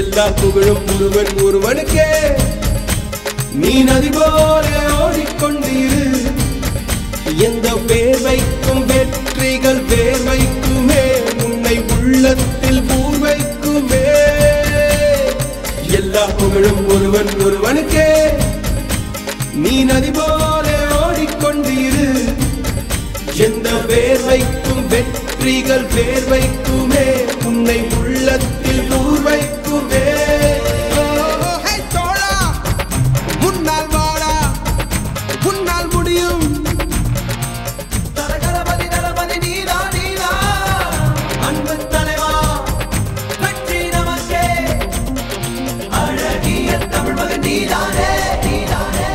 எல்லா புகழும் ஒருவன் ஒருவனுக்கே நீ நதி போல ஓடிக்கொண்டிரு எந்த வேர்வைக்கும் வெற்றிகள் வேர்வைக்குமே உன்னை உள்ளத்தில் பூர்வைக்குமே எல்லா புகழும் ஒருவன் ஒருவனுக்கே நீ நதி போல ஓடிக்கொண்டிரு எந்த வேர்வைக்கும் வெற்றிகள் வேர்வைக்குமே உன்னை உள்ளத்தில் பூர்வைக்குமே தோழா முன்னால் வாடா முன்னால் முடியும் தரகரபதி தரபதி நீலா நீலா அன்பு தலைவா வெற்றி நமக்கே அழகிய தமிழ் மகன் நீதானே நீதானே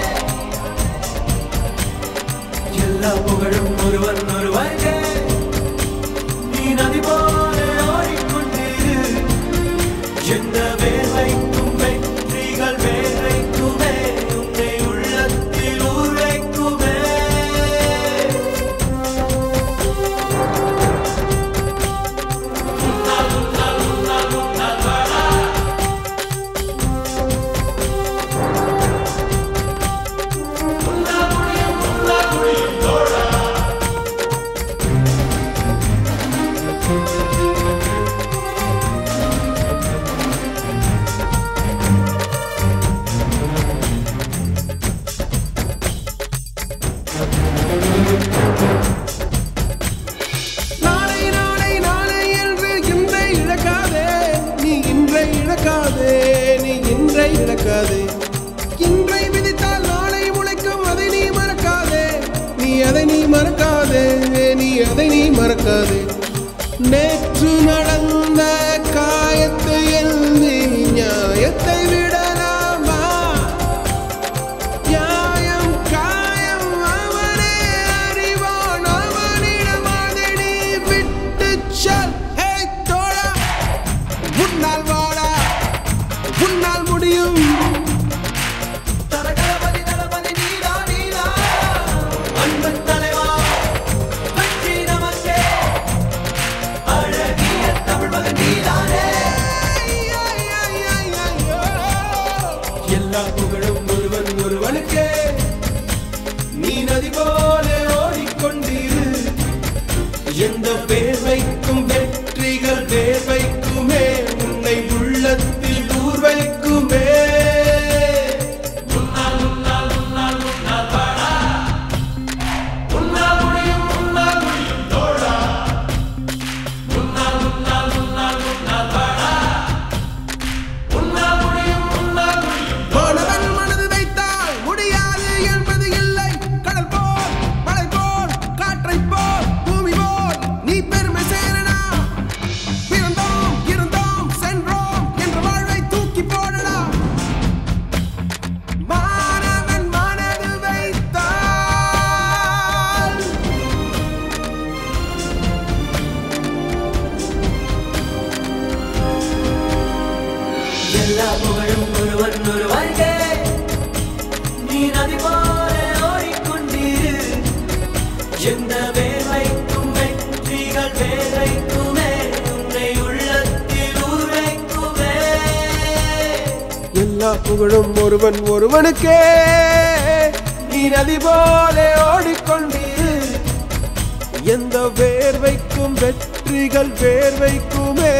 எல்லா புகழும் ஒருவன் ஒருவனுக்கே நீ நதி போல ஓடிக்கொண்டிரு எந்த வேர்வைக்கும் வெற்றிகள் வேர்வைக்குமே உன்னை உள்ளத்தில் ஊர்வைக்குமே நாளை நாளை நாளை என்று இன்றை இழக்காதே நீ இன்றை இழக்காதே நீ இன்றை இழக்காதே இன்றை விதித்தால் நாளை முளைக்கும் அதை நீ மறக்காதே நீ அதை நீ மறக்காதே நீ அதை நீ மறக்காதே நேற்று நடந்த காயத்தை எழுதி நியாயத்தை விடலாமா நியாயம் காயம் அவனே அறிவான் அவனிடம் அதை நீ விட்டு சொல் ஹே தோழா முன்னால் வாடா முன்னால் முடியும் தரகரபதி தரபதி நீலா நீலா அன்பு தலைவா வெற்றி நமக்கே அழகிய தமிழ் மகன் நீதானே எல்லா புகழும் ஒருவன் ஒருவனுக்கே நீ நதி போல ஓடிக்கொண்டிரு எந்த வேர்வைக்கும் வெற்றிகள் வேர்வைக்குமே உன்னை உள்ளத்தில் பூர்வைக்குமே முன்னால் முன்னால் முன்னால் முன்னால் வாடா முன்னால் முடியும் தோழா முன்னால் முன்னால் முன்னால் முன்னால் வாடா முன்னால் முடியும் மாணவன் மனது வைத்தால் முடியாது என்பது இல்லை கடல் போல் மலை போல் காற்றை போல் பூமி போல் நீ பெருமை சேரனா பிறந்தோம் இருந்தோம் சென்றோம் என்ற வாழ்வை தூக்கி போடடா மாணவன் மனது வைத்தால் எல்லா புகழும் ஒருவன் ஒருவனுக்கே நீ நதி போல ஓடிக்கொண்டிரு எந்த வேர்வைக்கும் வெற்றிகள் வேர்வைக்குமே உன்னை உள்ளத்தில் ஊர்வைக்குமே எல்லா புகழும் ஒருவன் ஒருவனுக்கே நீ நதி போல ஓடிக்கொண்டிரு எந்த வேர்வைக்கும் வெற்றிகள் வேர்வைக்குமே